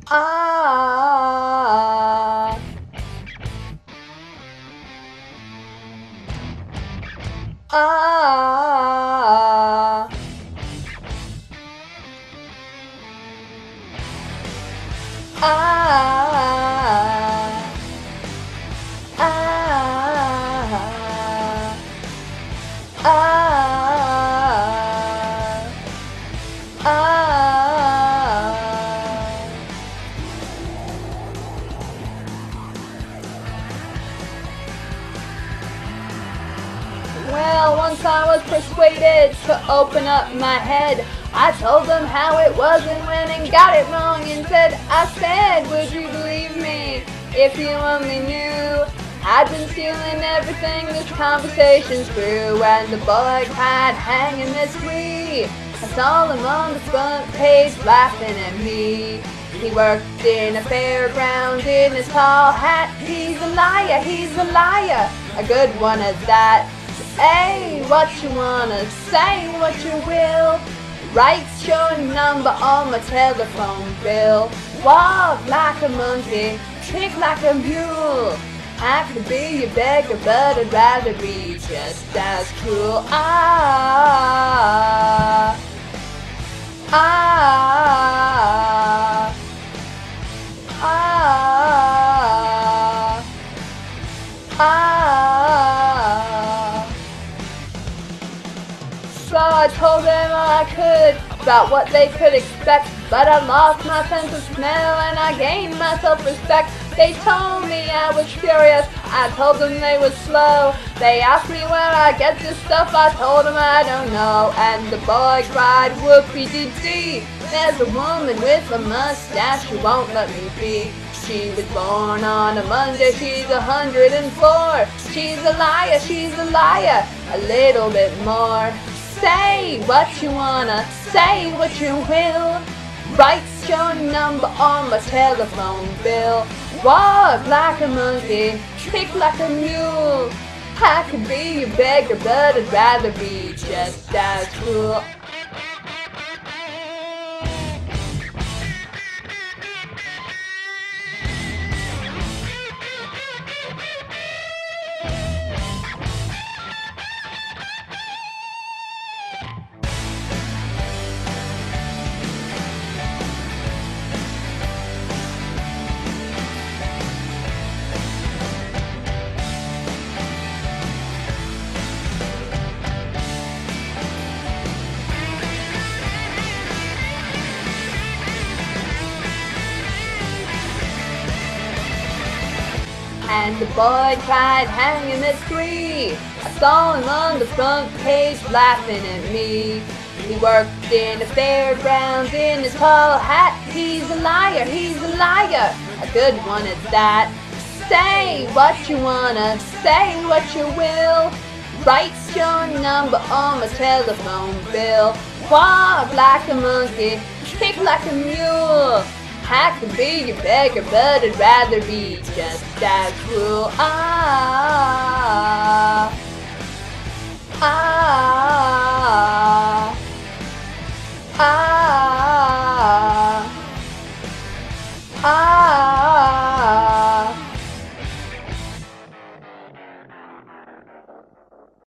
Ah. Ah. Ah. Ah. Ah. Ah. Well, once I was persuaded to open up my head, I told them how it was and went and got it wrong and said, would you believe me if you only knew? I'd been stealing everything this conversation's through, and the boy cried, hanging this tree. I saw him on the front page laughing at me. He worked in a fairground in his tall hat. He's a liar, a good one at that. Say what you wanna, say what you will. Write your number on my telephone bill. Walk like a monkey, kick like a mule. I could be your beggar, but I'd rather be just as cruel. Ah, ah, ah, ah. So I told them all I could about what they could expect, but I lost my sense of smell and I gained my self-respect. They told me I was curious, I told them they were slow. They asked me where I get this stuff, I told them I don't know. And the boy cried, whoopie-dee-dee, there's a woman with a mustache who won't let me be. She was born on a Monday, she's 104. She's a liar, a little bit more. Say what you wanna, say what you will. Write your number on my telephone bill. Walk like a monkey, kick like a mule. I could be your beggar, but I'd rather be just as cruel. And the boy cried, hanging this tree. I saw him on the front page laughing at me. He worked in a fairground in his tall hat. He's a liar, a good one at that. Say what you wanna, say what you will. Write your number on my telephone bill. Walk like a monkey, kick like a mule. I could be your beggar, but I'd rather be just as cruel. Ah, ah.